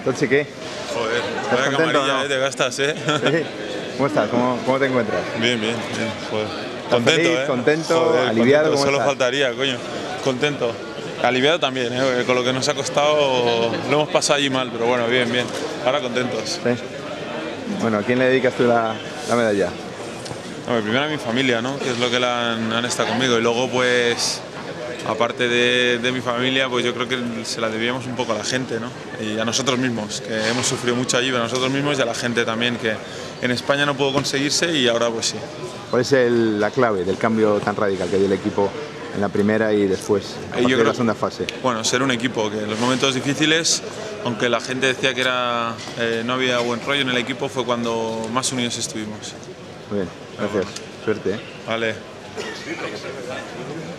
Entonces, ¿qué? Joder, ¿Estás vaya contento, camarilla, no? te gastas, ¿eh? ¿Sí? ¿Cómo estás? ¿Cómo te encuentras? Bien, bien, bien, joder. ¿Estás Contento, feliz, ¿eh? contento, Joder, aliviado? contento, ¿Cómo solo estás? faltaría, coño. Contento. Aliviado también, ¿eh? Con lo que nos ha costado, lo hemos pasado allí mal, pero bueno, bien, bien. Ahora contentos. Sí. Bueno, ¿a quién le dedicas tú la medalla? No, primero a mi familia, ¿no? Que es lo que han estado conmigo. Y luego, pues, aparte de mi familia, pues yo creo que se la debíamos un poco a la gente, ¿no? Y a nosotros mismos, que hemos sufrido mucho allí, pero a nosotros mismos y a la gente también, que en España no pudo conseguirse y ahora pues sí. ¿Cuál es la clave del cambio tan radical que dio el equipo en la primera y después, a partir de la segunda fase? Bueno, ser un equipo, que en los momentos difíciles, aunque la gente decía que no había buen rollo en el equipo, fue cuando más unidos estuvimos. Muy bien, gracias. Suerte, ¿eh? Vale.